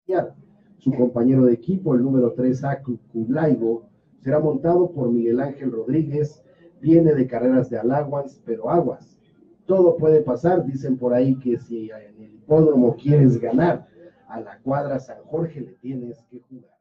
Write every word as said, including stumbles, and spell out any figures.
Su compañero de equipo, el número tres, Aku Kublaigo, será montado por Miguel Ángel Rodríguez. Viene de carreras de Allowance, pero aguas. Todo puede pasar, dicen por ahí que si en el hipódromo quieres ganar, a la cuadra San Jorge le tienes que jugar.